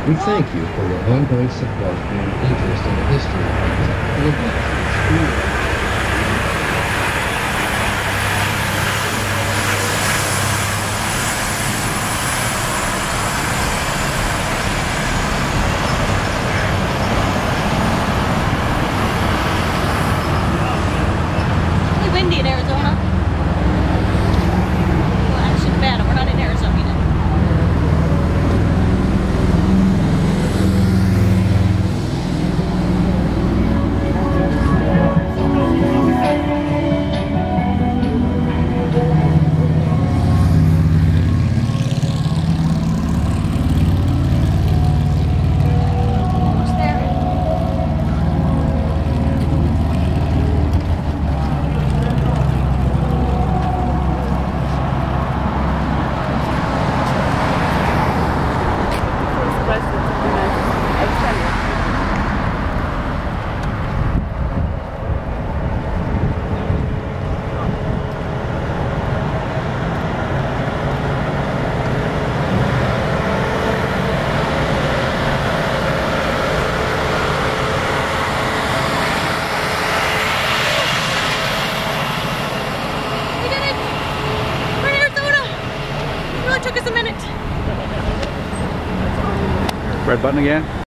We thank you for your ongoing support and interest in the history of our technical events. Windy in Arizona. Well, actually, Nevada. We're not in Arizona yet. Almost there. Red button again?